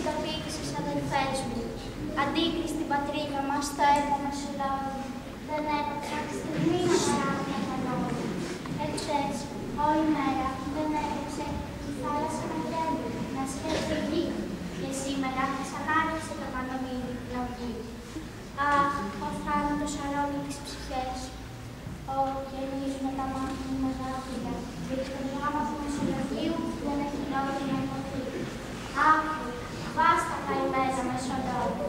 αγαπείτε σας αδελφές μου, αντίκρι στην πατρίδα μας, στο έργο μας ολόκληρο. Δεν έπαψα τη στιγμή να παράγουμε τα λόγια. Εχθές, όλη μέρα, δεν έπαιξε η θάλασσα να τρέμει, να σκέφτεται γη. Και σήμερα ξανάρχισε το κανονίδι την αυγή. Αχ, ο θάνατος αρώνει τις ψυχές. Ω, γεμίζουμε τα μάτια μου με δάκρυα. Και η παιδιά μας του Μεσολογίου δεν έχει λόγια να υποθεί. Αχ, βάστα καημένα Μεσολόγου.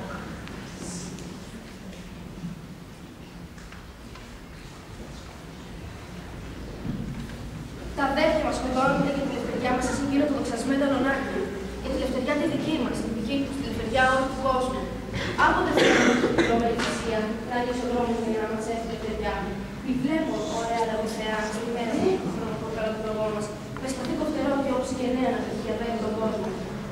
Τα αδέρφια μας σκοτώνονται και τη λευτεριά μας σε γύρω το δοξασμένο Λονάκι. Για τη λευτεριά τη δική μας, τη δική τους, τη λευτεριά όλου του κόσμου. Άπονται θέλουμε την δρόμερη θυσία, να ανοίξει ο δρόμος για να μας έρθει η λευτεριά. Μη βλέπω, ωραία λαγωθέα, στη μέρα του χρόνου πέρα του προγό μας, με σταθή κοφτερό και όψη και νέα να διαβαίνει τον κόσμο.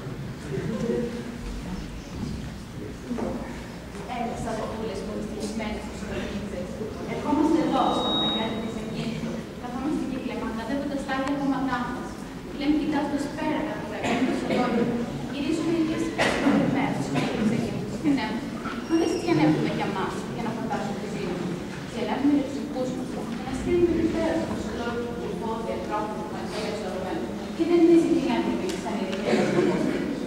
Έλα, σαν παππούλες πολιτισμένες στους ορνήθες. Ερχόμαστε εδώ, στα μεγάλη της εγκίνητο. Καθόμαστε και κλεμματεύοντας τα άλλα κόμματά μας. Λέμε κοιτάζοντας πέρα κατά τα εγκίνητο στο λόγιο. Γυρίζουμε οι κλασικές μέρες στους μεγάλους εγκίνητους και νεύουμε. Μα δεν στιανεύουμε για μας, για να φαντάσουμε τη ζωή μας. Διαλάβουμε λεξικούς μας και να στείλουμε την πέρα του στο λόγιο του υπόδια τρόπου που μας έχει εξορροπμένο. Και δεν είναι ζητή άνθρωποι σαν οι δικαίους μας.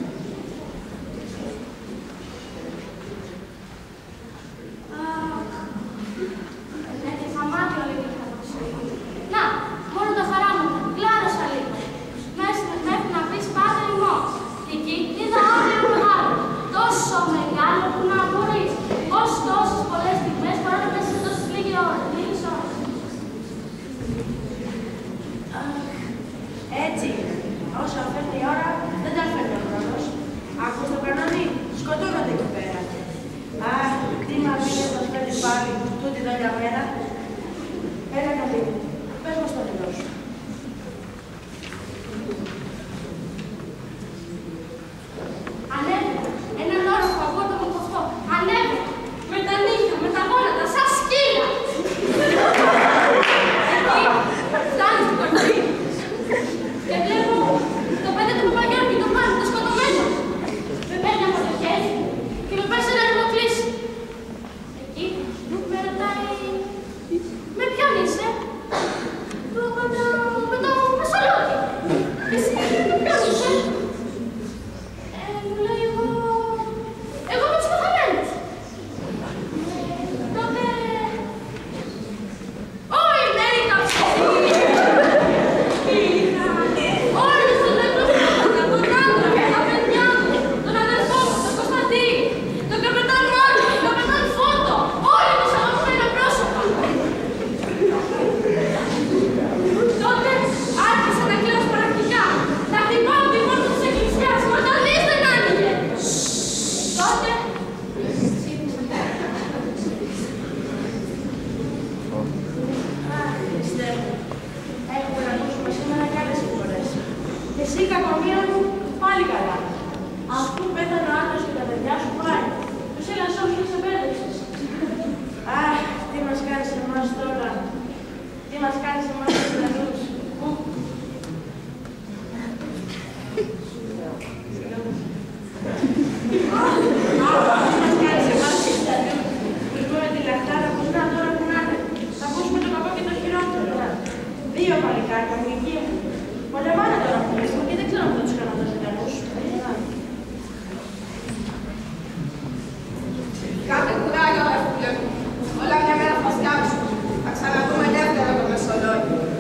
Έτσι, όσο φέρνει η ώρα, δεν τα φέρνει ο χρόνος. Άκους το κανόνι, σκοτώνονται εκεί πέρα. Αχ, τι μαυρίες μας φέρνει πάλι τούτη δόλια μέρα. Έλα καλή, πες μας το νερό σου. Ανέβηκα, έναν όροφο απότομο κοφτό. Ανέβηκα, με τα νύχια, με τα γόνατα, σαν σκύλα. Εκεί, φτάνει στην κορφή. Και βλέπω το παιδί του Παπαγιώργη, το πάνω, το σκοτωμένο. Με παίρνει από το χέρι και με πάει σε ένα ρημοκλήσι. Εκεί με ρωτάει, με ποιον είσαι? Του είπα με το Μεσολόγιο. Εσύ με ποιον είσαι? Μου λέει εγώ με τους πεθαμένους. Τότε, όλη η μέρη τα ψηφία. Όλους τους νεκρούς πρόσφατα, τον άντρα, τα παιδιά μου, τον αδερφό μου, τον Κωνσταντή, τον καπετάν Μόνη, τον καπετάν Φώτο, όλοι τους αγαπημένα πρόσωπα. Τότε άρχισα να κλαίω σπαρακτικά, να χτυπάω την πόρτα της εκκλησιάς, μα κανείς δεν άνοιγε. Τότε, Αχ, Χριστέ μου, έχουμε να ακούσουμε σήμερα κι άλλες φορές. Εσύ, κακομοίρα μου, πάλι καλά. Αφού πέθανε ο άντρας και τα παιδιά σου πάλι, τους έλας όλους και σε μπέρδεψες. Αχ, τι μας κάνεις εμάς τώρα. Τι μας κάνεις εμάς τους Ιταλούς. Τι μας κάνεις εμάς τους Ιταλούς. Βρούμε τη λαχτάρα που να τώρα που να είναι. Θα ακούσουμε το κακό και το χειρότερο. Δύο παλικάρια μου, εκεί μου. Πολεμάνε τώρα που λες μου και δεν ξέρω αν θα τους κάνω τους Ιταλούς. Κάντε κουράγιο, αδερφούλε μου. Όλα μια μέρα θα σκάψουν. Θα ξαναδούμε ελεύθερα το Μεσολόγιο.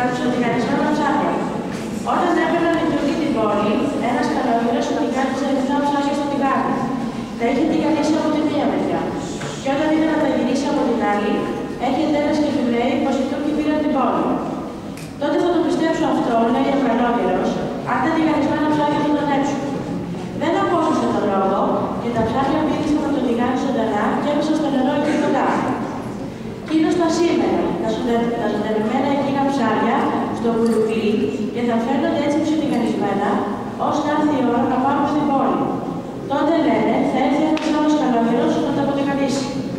τα ψωδικανισμένα ψάρια. Όταν έπαιρναν οι Τούρκοι την πόλη, ένας καλόγερος οδηγάτιζε 7 ψάρια στο τηγάνι. Τα είχε τηγανίσει από τη μία μεριά. Και όταν είδε να τα γυρίσει από την άλλη, έρχεται ένας και του λέει πως οι Τούρκοι πήραν την πόλη. Τότε θα το πιστέψω αυτό, λέει ο καλόγερος, αν τα τηγανισμένα ψάρια δεν τον έψουν. Δεν ακούσαν τον λόγο και τα ψάρια πήδησαν από το τηγάνι ζωντανά και έπεσαν στο νερό εκεί κοντά. Κύριος τα σήμερα, τα ζωντανεμένα εκείνα ψάρια στο κουλουκλί και θα φέρνονται έτσι ψωτηγανισμένα, ώστε να έρθει η ώρα να πάρουμε στην πόλη. Τότε λένε, θα έρθει ένας άλλος καλόγερος να τα αποτυγανίσει.